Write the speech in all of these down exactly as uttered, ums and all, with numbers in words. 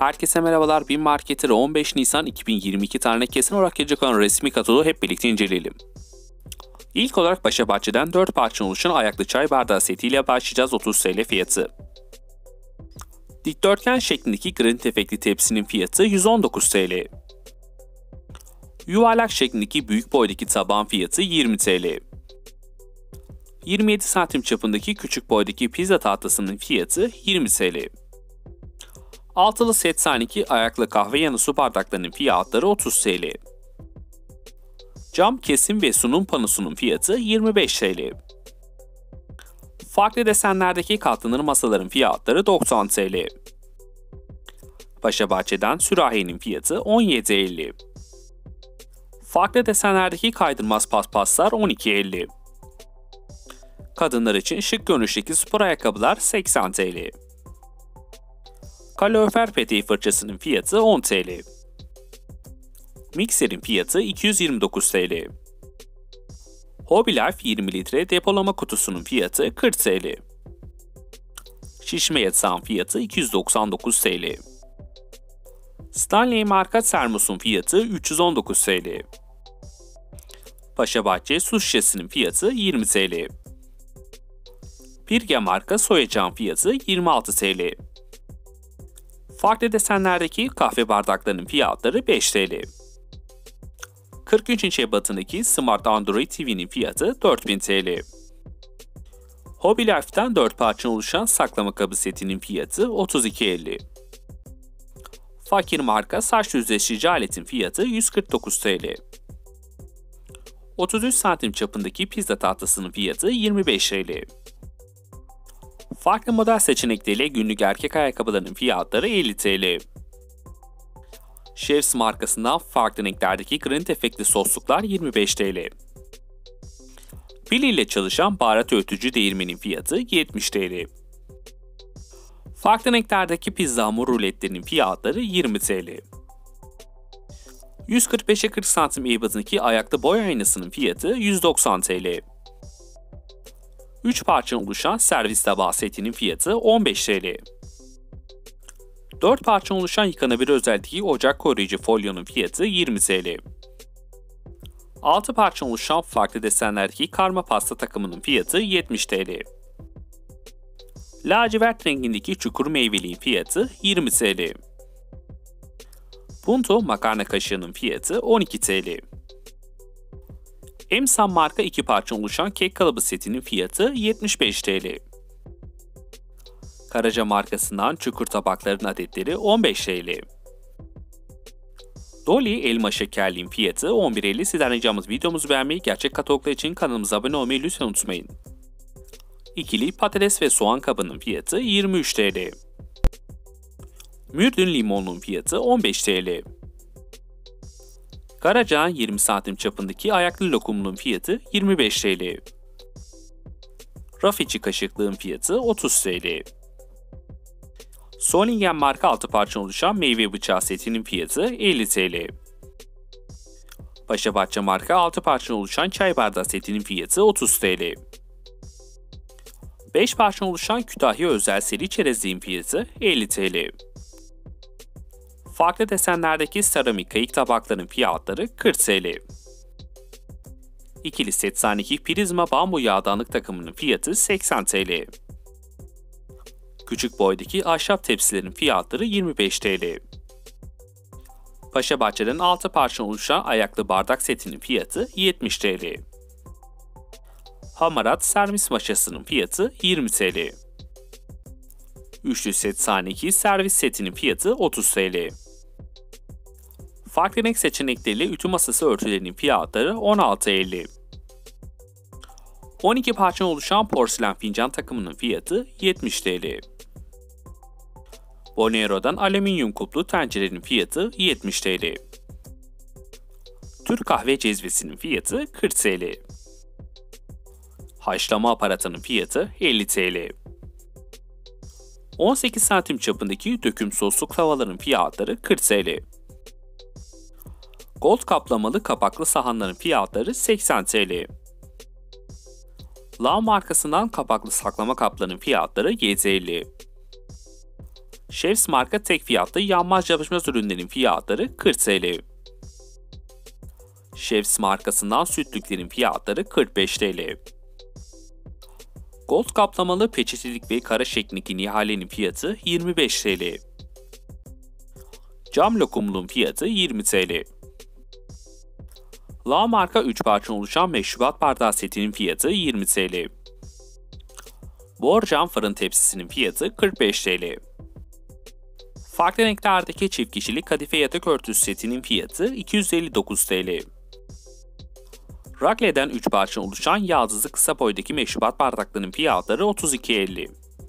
Herkese merhabalar. BİM Marketer'ı on beş Nisan iki bin yirmi iki tarihine kesin olarak gelecek olan resmi kataloğu hep birlikte inceleyelim. İlk olarak Paşabahçe'den dört parça oluşan ayaklı çay bardağı setiyle başlayacağız. otuz TL fiyatı. Dikdörtgen şeklindeki granit efektli tepsinin fiyatı yüz on dokuz TL. Yuvarlak şeklindeki büyük boydaki tabağın fiyatı yirmi TL. yirmi yedi santim çapındaki küçük boydaki pizza tahtasının fiyatı yirmi TL. Altılı set sahneki ayaklı kahve yanı su bardaklarının fiyatları otuz TL. Cam kesim ve sunum panosunun fiyatı yirmi beş TL. Farklı desenlerdeki katlanır masaların fiyatları doksan TL. Paşabahçe'den sürahinin fiyatı on yedi elli. Farklı desenlerdeki kaydırmaz paspaslar on iki elli. Kadınlar için şık görünüşteki spor ayakkabılar seksen TL. Kalorifer peteği fırçasının fiyatı on TL. Mikserin fiyatı iki yüz yirmi dokuz TL. Hobby Life yirmi litre depolama kutusunun fiyatı kırk TL. Şişme yatağın fiyatı iki yüz doksan dokuz TL. Stanley marka termosun fiyatı üç yüz on dokuz TL. Paşabahçe su şişesinin fiyatı yirmi TL. Pirge marka soyacağın fiyatı yirmi altı TL. Farklı desenlerdeki kahve bardaklarının fiyatları beş TL. kırk üç inç ebatındaki Smart Android T V'nin fiyatı dört bin TL. Hobby Life'den dört parça oluşan saklama kabı setinin fiyatı otuz iki elli. Fakir marka saç düzleştirici aletin fiyatı yüz kırk dokuz TL. otuz üç santim çapındaki pizza tahtasının fiyatı yirmi beş TL. Farklı model seçenekleriyle günlük erkek ayakkabılarının fiyatları elli TL. Chefs markasından farklı renklerdeki granit efektli sosluklar yirmi beş TL. Pil ile çalışan baharat öğütücü değirmenin fiyatı yetmiş TL. Farklı renklerdeki pizza hamur ruletlerinin fiyatları yirmi TL. yüz kırk beşe kırk santim ebatındaki ayaklı boy aynasının fiyatı yüz doksan TL. üç parçadan oluşan servis tabağı setinin fiyatı on beş TL. dört parça oluşan yıkanabilir özelliği ocak koruyucu folyonun fiyatı yirmi TL. altı parça oluşan farklı desenlerdeki karma pasta takımının fiyatı yetmiş TL. Lacivert rengindeki çukur meyveliğin fiyatı yirmi TL. Punto makarna kaşığının fiyatı on iki TL. Emsan marka iki parça oluşan kek kalıbı setinin fiyatı yetmiş beş TL. Karaca markasından çukur tabakların adetleri on beş TL. Dolly elma şekerliğin fiyatı on bir elli. Sizden ricamız videomuzu beğenmeyi, gerçek kataloglar için kanalımıza abone olmayı lütfen unutmayın. İkili patates ve soğan kabının fiyatı yirmi üç TL. Mürdün limonluğun fiyatı on beş TL. Karaca yirmi santim çapındaki ayaklı lokumunun fiyatı yirmi beş TL. Raf içi kaşıklığın fiyatı otuz TL. Solingen marka altı parça oluşan meyve bıçağı setinin fiyatı elli TL. Paşabahçe marka altı parça oluşan çay bardağı setinin fiyatı otuz TL. beş parça oluşan Kütahya özel seri çerezliğin fiyatı elli TL. Farklı desenlerdeki seramik kayık tabakların fiyatları kırk TL. İkili set sahneki prizma bambu yağdanlık takımının fiyatı seksen TL. Küçük boydaki ahşap tepsilerin fiyatları yirmi beş TL. Paşabahçe'den altı parça oluşan ayaklı bardak setinin fiyatı yetmiş TL. Hamarat servis maşasının fiyatı yirmi TL. Üçlü set sahneki servis setinin fiyatı otuz TL. Farklı renk seçenekleriyle ütü masası örtülerinin fiyatları on altı elli. on iki parça oluşan porselen fincan takımının fiyatı yetmiş TL. Bonero'dan alüminyum kuplu tencerenin fiyatı yetmiş TL. Türk kahve cezvesinin fiyatı kırk TL. Haşlama aparatının fiyatı elli TL. on sekiz santim çapındaki döküm sosluk tavaların fiyatları kırk TL. Gold kaplamalı kapaklı sahanların fiyatları seksen TL. Lav markasından kapaklı saklama kaplarının fiyatları yedi elli. Chefs marka tek fiyatlı yanmaz yapışmaz ürünlerin fiyatları kırk TL. Chefs markasından sütlüklerin fiyatları kırk beş TL. Gold kaplamalı peçetelik ve kara şeklindeki nihalenin fiyatı yirmi beş TL. Cam lokumluğun fiyatı yirmi TL. La marka üç parça oluşan meşrubat bardağı setinin fiyatı yirmi TL. Borcam fırın tepsisinin fiyatı kırk beş TL. Farklı renklerdeki çift kişilik kadife yatak örtüsü setinin fiyatı iki yüz elli dokuz TL. Rakle'den üç parça oluşan yaldızlı kısa boydaki meşrubat bardaklarının fiyatları otuz iki elli.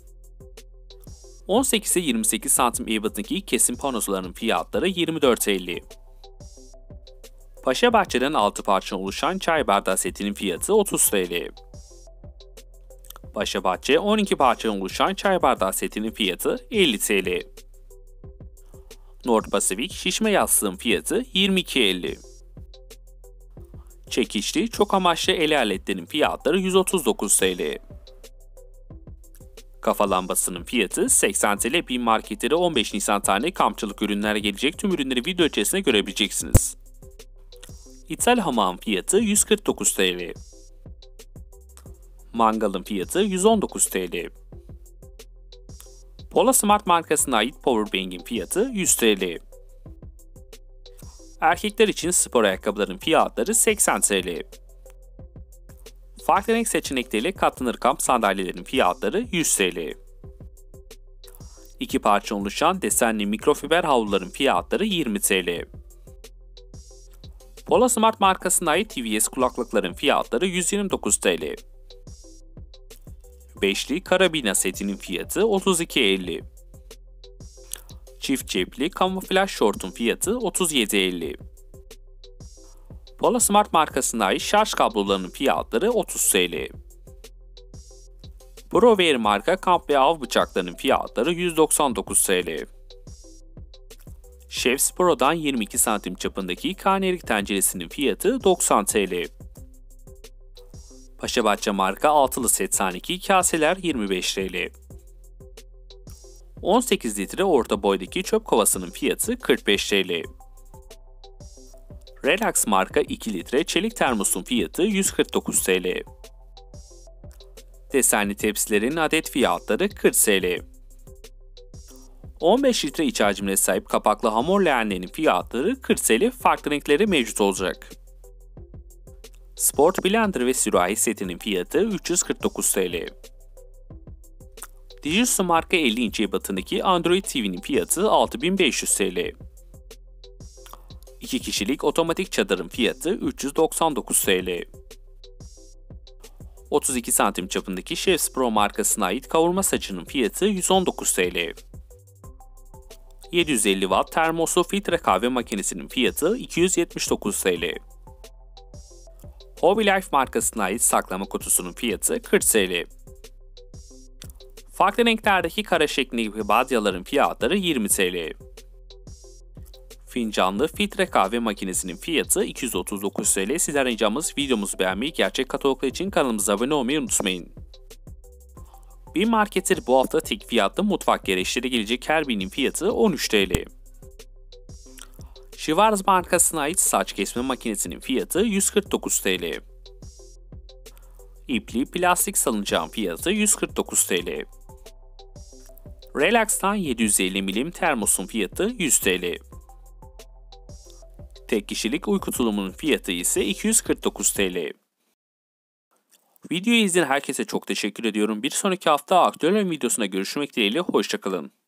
on sekize yirmi sekiz santim ebatındaki kesim panosularının fiyatları yirmi dört elli. Paşabahçe'den altı parça oluşan çay bardağı setinin fiyatı otuz TL. Paşabahçe on iki parça oluşan çay bardağı setinin fiyatı elli TL. North Pacific şişme yastığın fiyatı yirmi iki elli. Çekiçli çok amaçlı el aletlerinin fiyatları yüz otuz dokuz TL. Kafa lambasının fiyatı seksen TL. Bin marketlere on beş Nisan tarihinde kampçılık ürünler gelecek. Tüm ürünleri video içerisinde görebileceksiniz. İthal hamam fiyatı yüz kırk dokuz TL. Mangalın fiyatı yüz on dokuz TL. Pola Smart markasına ait Powerbank'in fiyatı yüz TL. Erkekler için spor ayakkabıların fiyatları seksen TL. Farklı renk seçenekleriyle katlanır kamp sandalyelerin fiyatları yüz TL. İki parça oluşan desenli mikrofiber havluların fiyatları yirmi TL. Pola Smart markasına ait T V S kulaklıkların fiyatları yüz yirmi dokuz TL. Beşli karabina setinin fiyatı otuz iki elli. Çift cepli kamuflaj şortun fiyatı otuz yedi elli. Pola Smart markasına ait şarj kablolarının fiyatları otuz TL. Broware marka kamp ve av bıçaklarının fiyatları yüz doksan dokuz TL. Chefs Pro'dan yirmi iki santim çapındaki karnelik tenceresinin fiyatı doksan TL. Paşabahçe marka altılı set sahneki kaseler yirmi beş TL. on sekiz litre orta boydaki çöp kovasının fiyatı kırk beş TL. Relax marka iki litre çelik termosun fiyatı yüz kırk dokuz TL. Desenli tepsilerin adet fiyatları kırk TL. on beş litre iç hacmine sahip kapaklı hamur leğenlerin fiyatları kırk TL, farklı renkleri mevcut olacak. Sport blender ve sürahi setinin fiyatı üç yüz kırk dokuz TL. Digisu marka elli inç ebatındaki Android T V'nin fiyatı altı bin beş yüz TL. iki kişilik otomatik çadırın fiyatı üç yüz doksan dokuz TL. otuz iki santim çapındaki Chefs Pro markasına ait kavurma saçının fiyatı yüz on dokuz TL. yedi yüz elli watt termoslu filtre kahve makinesinin fiyatı iki yüz yetmiş dokuz TL. Hobby Life markasına ait saklama kutusunun fiyatı kırk TL. Farklı renklerdeki kara şeklindeki badyaların fiyatları yirmi TL. Fincanlı filtre kahve makinesinin fiyatı iki yüz otuz dokuz TL. Sizden ricamız videomuzu beğenmeyi, gerçek kataloglar için kanalımıza abone olmayı unutmayın. Bir marketir bu hafta tek fiyatlı mutfak gereçleri gelecek, her birinin fiyatı on üç TL. Schwarz markasına ait saç kesme makinesinin fiyatı yüz kırk dokuz TL. İpli plastik salıncağın fiyatı yüz kırk dokuz TL. Relax'tan yedi yüz elli milim termosun fiyatı yüz TL. Tek kişilik uyku tulumunun fiyatı ise iki yüz kırk dokuz TL. Videoyu izleyen herkese çok teşekkür ediyorum. Bir sonraki hafta aktüel oyun videosuna görüşmek dileğiyle, hoşça kalın.